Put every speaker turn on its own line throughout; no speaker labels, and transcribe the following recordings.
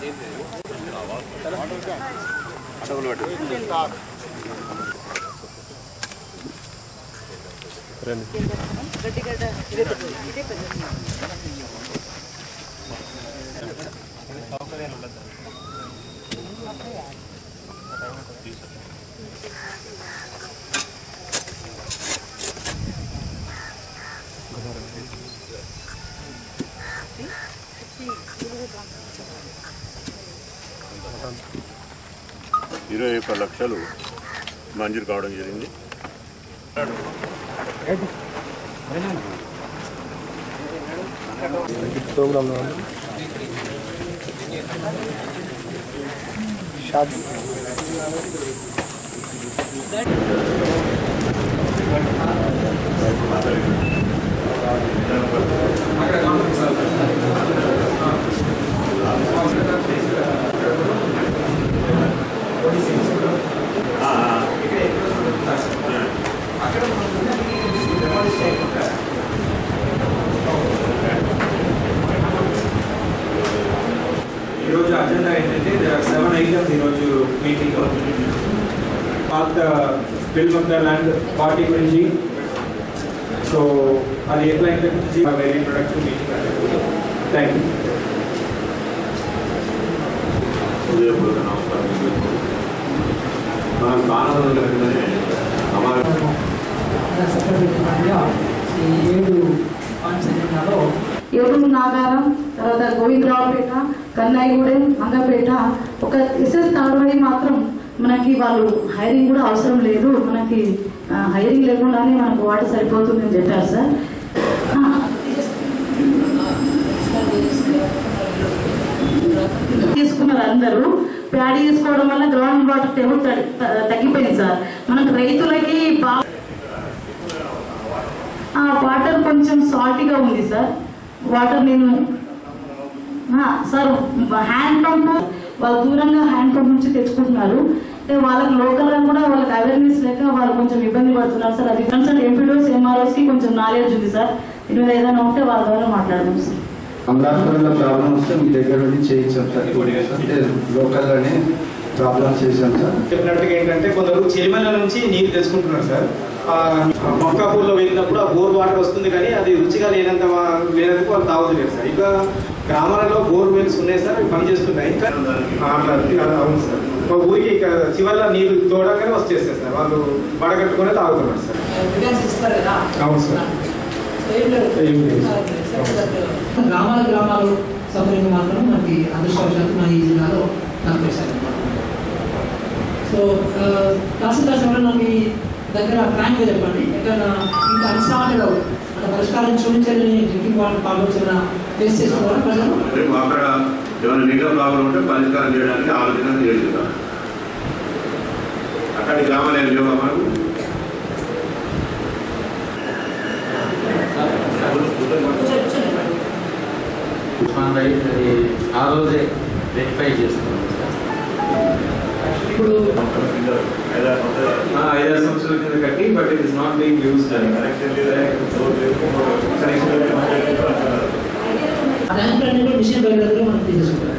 ₹21 లక్షలు మంజూరు కావడం జరిగింది.
ఈరోజు అజెండా ఏంటంటే 7 ఐటమ్స్ ఈరోజు మీటింగ్ పాత bill of the land party గురించి. సో అది ఎట్లా గురించి very productive meeting. Thank you.
మనం కారణం
ఏలూరు నాగారం, తర్వాత గోవిందరావుపేట, కన్నయ్యగూడెం, మంగపేట ఒక ఎస్ఎస్ తాడుబడి మాత్రం మనకి వాళ్ళు హైరింగ్ కూడా అవసరం లేదు, మనకి హైరింగ్ లేకుండానే మనకు వాటర్ సరిపోతుందని చెప్పారు సార్. తీసుకున్నారు అందరూ. ప్యాడీ తీసుకోవడం వల్ల గ్రౌండ్ వాటర్ టేబుల్ తగ్గిపోయింది సార్. మనకు రైతులకి వాటర్ కొంచెం సాల్టీగా ఉంది సార్. వాటర్ నేను సార్ హ్యాండ్ పంప్ వాళ్ళు దూరంగా హ్యాండ్ పంప్ నుంచి తెచ్చుకుంటున్నారు. వాళ్ళకి లోకల్గా కూడా వాళ్ళకి అవేర్నెస్ లేక వాళ్ళు కొంచెం ఇబ్బంది పడుతున్నారు సార్. అది కన్సల్ట్ ఎంపీడోస్ ఎంఆర్ఓస్కి కొంచెం నాలెడ్జ్ ఉంది సార్. ఇది ఏదైనా ఉంటే వాళ్ళ ద్వారా మాట్లాడదాం సార్.
అమలాపురంలో ప్రాబ్లం వస్తే మీ దగ్గర నుండి చేయించాం సార్. అంటే లోకల్గానే ప్రాబ్లమ్స్ చేసాం సార్.
చెప్పినట్టుగా ఏంటంటే కొందరు చెలిమల నుంచి నీరు తెచ్చుకుంటున్నారు సార్. మొక్కాపూర్లో వెళ్ళినప్పుడు ఆ బోర్ వాటర్ వస్తుంది కానీ అది రుచిగా లేనందుకు వాళ్ళు తాగుతున్నారు సార్. ఇంకా గ్రామాలలో బోర్ వెల్స్ ఉన్నాయి సార్, అవి పనిచేస్తున్నాయి. అవును సార్. మా ఊరికి ఇక చివరిలో నీరు తోడగానే వచ్చేస్తారు సార్. వాళ్ళు వడగట్టుకునే తాగుతున్నారు సార్. అవును సార్.
గ్రామాలు సౌకర్యం మాత్రం మనకి అదృష్టవశాత్తు మన ఈ జిల్లాలో కనిపిస్తారు. సో తహసీల్దార్ సార్ మనకి దగ్గర ఫ్రాంక్గా చెప్పండి, ఎక్కడైనా ఇంకా అన్సార్టెడ్ అంటే పరిష్కారం చూపించాలని డ్రింకింగ్ వాటర్ ప్రాబ్లమ్స్ ఏమైనా ఫేస్ చేసుకోవాలి ప్రజలు.
అక్కడ ఏమైనా నీళ్ళ ప్రాబ్లం ఉంటే పరిష్కారం చేయడానికి ఆలోచన చేస్తున్నాం. అక్కడి గ్రామాలు ఏం లేవా మనకు?
ఆ రోజే రెక్టిఫై చేస్తున్నాం. ఇప్పుడు 5-6 సంవత్సరాల కింద కట్టి, but it is not being used అని
మిషన్ బయలుదేరి మనం తీసేసుకుంటాం.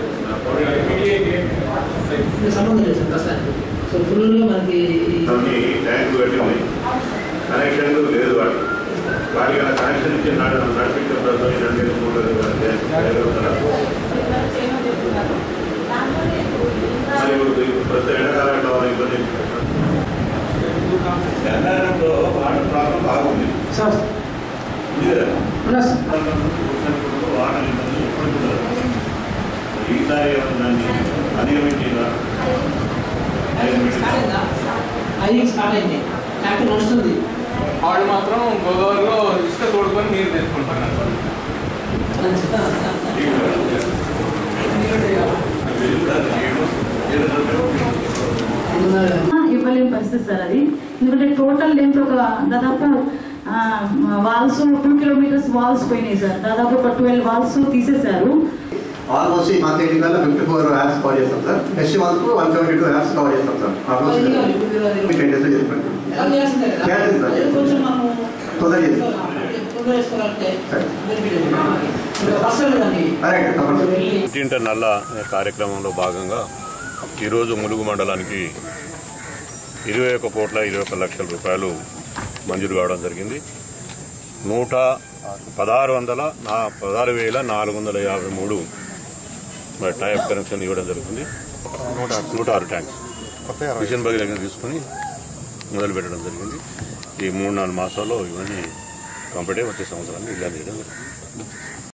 సంబంధం లేదు సార్ ప్రస్తుతానికి. సో ఫుల్గా మనకి
ట్యాంకు పెట్టింది, కనెక్షన్ లేదు. వాటికి కనెక్షన్ ఇచ్చి నడిపించే ప్రస్తుతం 2-3 ప్రస్తుతం ఎండాకాలం కావాలి. ఇబ్బంది ఎండాకాలంలో వాటర్ ప్రాబ్లం బాగుంది
సార్.
వాటర్ ఇబ్బంది ఈసారి దాన్ని అధిగమించిందా?
అది స్టార్ట్ అయింది, ట్యాంక్ నడుస్తుంది.
వాళ్ళు మాత్రం గోదావరిలో ఇసుక తోడుకొని నీరు తెచ్చుకుంటున్నారు.
ఇవ్వలేని పరిస్థితి సార్ అది. ఎందుకంటే టోటల్ లెంత్ ఒక దాదాపు వాల్స్ 2 కిలోమీటర్స్ వాల్స్ పోయినాయి సార్. దాదాపు ఒక 12 వాల్స్ తీసేశారు.
ఆల్మోస్ట్ ఈ మంత్ ఎండింగ్ కల్లా 54 యాప్స్ కవర్ చేస్తాం sir. Next month 172 apps cover చేస్తాం సార్. ఆల్మోస్ట్ 10 డేస్లో చెప్పండి. తొందరగా
ఇంటింట నల్ల కార్యక్రమంలో భాగంగా ఈరోజు ములుగు మండలానికి 21,21,00,000 రూపాయలు మంజూరు కావడం జరిగింది. 16,453 టైప్ కనెక్షన్ ఇవ్వడం జరుగుతుంది. 106 ట్యాంక్స్ మిషన్ భగీరథ తీసుకుని మొదలు పెట్టడం జరిగింది. ఈ 3-4 మాసాల్లో ఇవన్నీ కంప్లీట్ అయ్యి వచ్చే సంవత్సరాన్ని ఇలా చేయడం జరుగుతుంది.